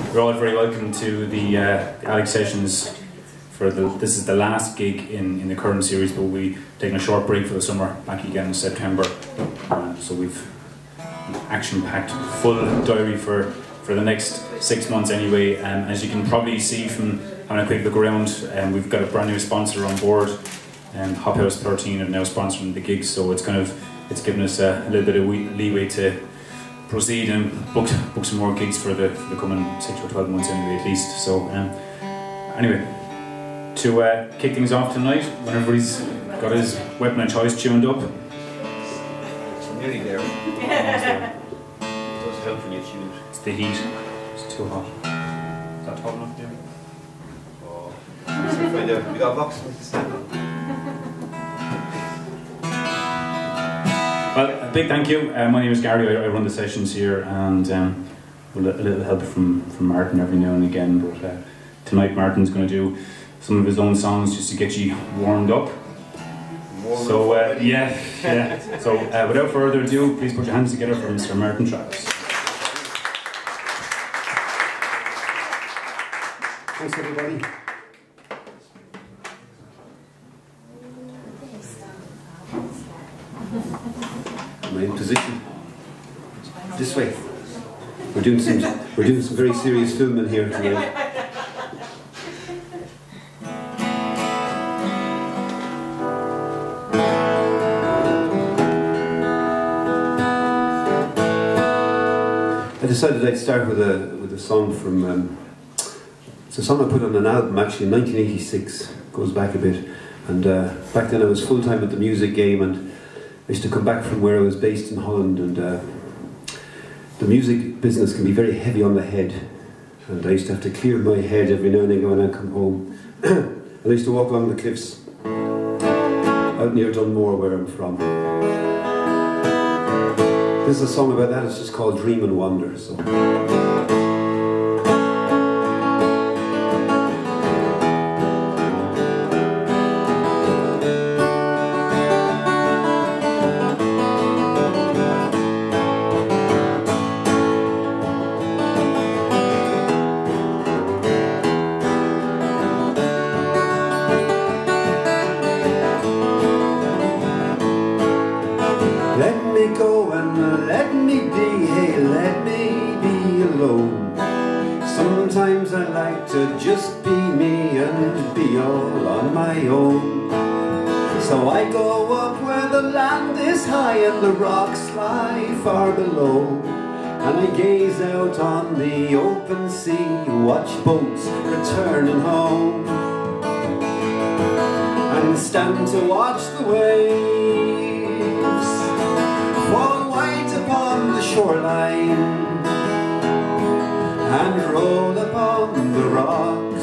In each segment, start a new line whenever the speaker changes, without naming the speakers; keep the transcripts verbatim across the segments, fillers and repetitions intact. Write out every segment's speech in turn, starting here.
You're all very welcome to the, uh, the Alex Sessions. For the, this is the last gig in, in the current series, but we've taken a short break for the summer, back again in September. Uh, so we've action-packed full diary for, for the next six months anyway. Um, as you can probably see from having a quick look around, um, we've got a brand new sponsor on board. Um, Hop House thirteen are now sponsoring the gigs, so it's kind of it's given us a, a little bit of leeway to proceed and book book some more gigs for the, for the coming six or twelve months anyway, at least. So um, anyway, to uh, kick things off tonight, when everybody's got his weapon of choice tuned up.
Nearly there. It does help when you tune it.
It's the heat. It's too hot. Is that hot enough there?
Oh, so find out. We got a box with the stand on.
Well, a big thank you. Uh, my name is Gary. I, I run the sessions here, and um, a little help from, from Martin every now and again. But uh, tonight, Martin's going to do some of his own songs just to get you warmed up.
Warm
so,
up
uh, yeah, yeah. So, uh, without further ado, please put your hands together for Mister Martin Travis.
Thanks, everybody. Am I in position? This way. We're doing some we're doing some very serious filming here tonight. I decided I'd start with a with a song from um, it's a song I put on an album actually in nineteen eighty-six. Goes back a bit, and uh, back then I was full time at the music game, and I used to come back from where I was based in Holland, and uh, the music business can be very heavy on the head, and I used to have to clear my head every now and then when I come home. And I used to walk along the cliffs out near Dunmore, where I'm from. This is a song about that. It's just called Dream and Wander. So. Sometimes I like to just be me and be all on my own. So I go up where the land is high and the rocks lie far below, and I gaze out on the open sea, watch boats returning home, and stand to watch the waves fall white upon the shoreline and roll upon the rocks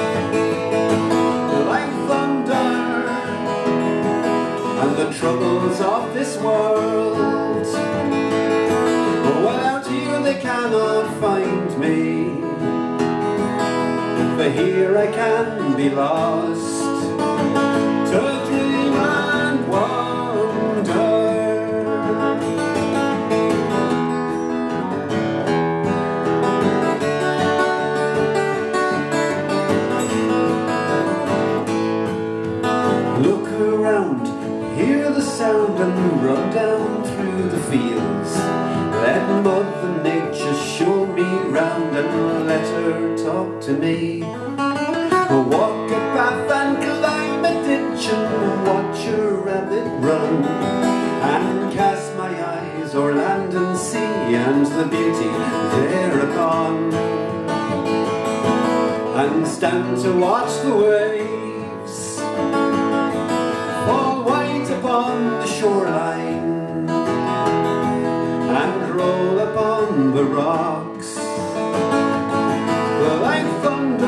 like thunder, and the troubles of this world, well, out here they cannot find me, for here I can be lost to dream and wander. Sound and run down through the fields. Let Mother Nature show me round and let her talk to me. Walk a path and climb a ditch and watch a rabbit run, and cast my eyes o'er land and sea and the beauty thereupon, and stand to watch the waves fall white upon the shoreline and roll upon the rocks like thunder,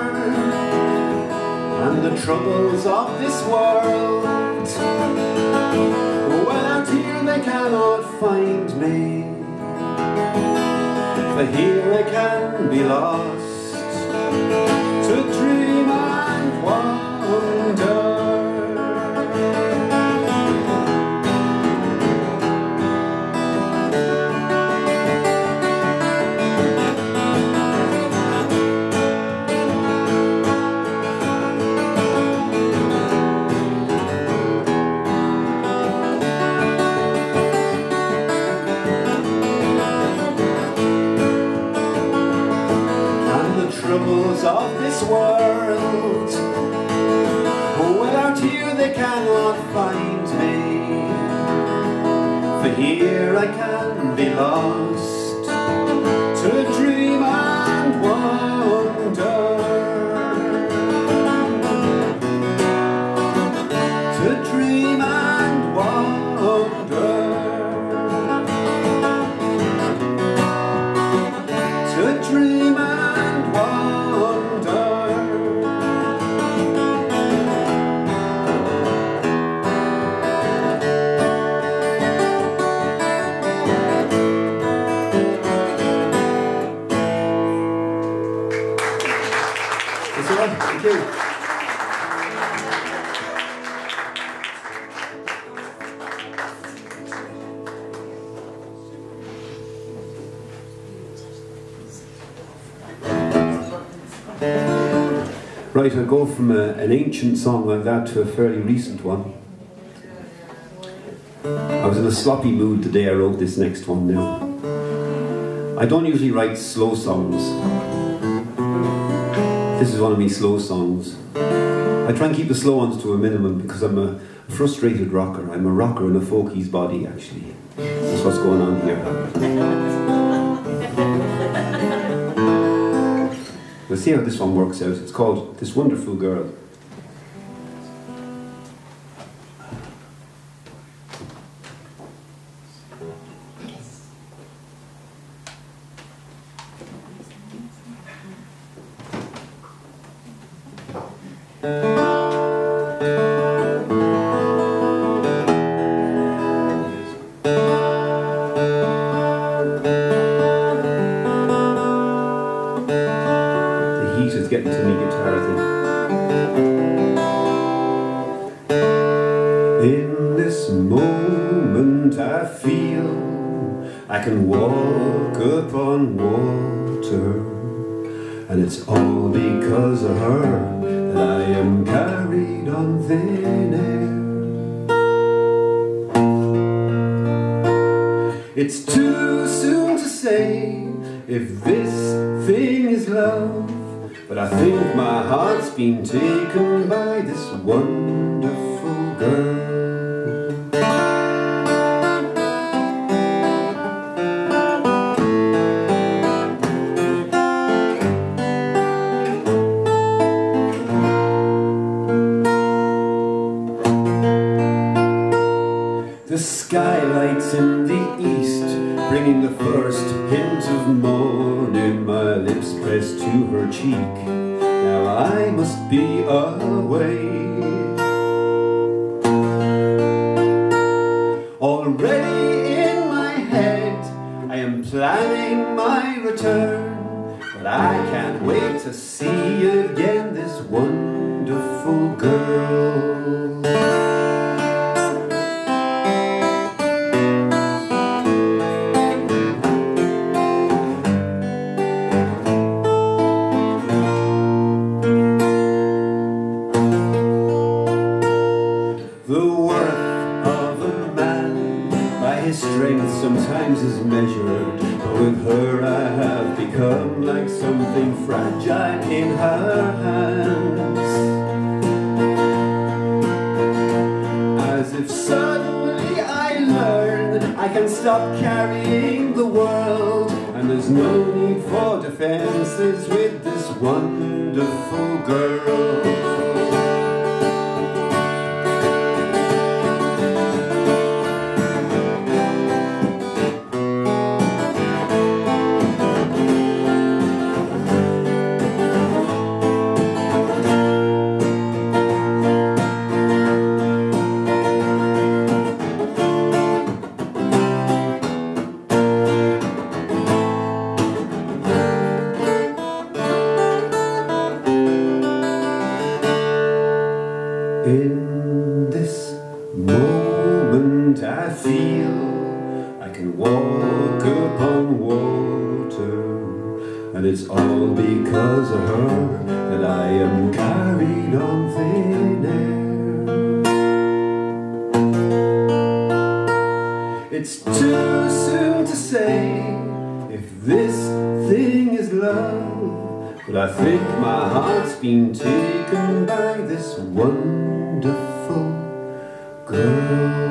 and the troubles of this world, well, out here they cannot find me, for here I can be lost to dream and wander. troubles of this world. Without you they cannot find me, for here I can be lost to dream and wonder, to dream and wonder, to dream and wonder. Thank you. Right, I'll go from a, an ancient song like that to a fairly recent one. I was in a sloppy mood the day I wrote this next one now. I don't usually write slow songs. This is one of my slow songs. I try and keep the slow ones to a minimum because I'm a frustrated rocker. I'm a rocker in a folkie's body, actually. That's what's going on here. We'll see how this one works out. It's called This Wonderful Girl. It's getting to me guitar thing. In this moment I feel I can walk upon water, and it's all because of her that I am carried on thin air. It's too soon to say if this thing is love, but I think my heart's been taken by this wonderful girl. The skylights in the east, bringing the first hint of morning, my lips pressed to her cheek. Now I must be away. Already in my head I am planning my return, but I can't wait to see again this wonderful girl. His strength sometimes is measured, but with her I have become like something fragile in her hands. As if suddenly I learn I can stop carrying the world, and there's no need for defenses with this wonderful girl. In this moment I feel I can walk upon water, and it's all because of her that I am carried on thin air. It's too soon to say if this thing is love, but But I think my heart's been taken by this wonderful girl.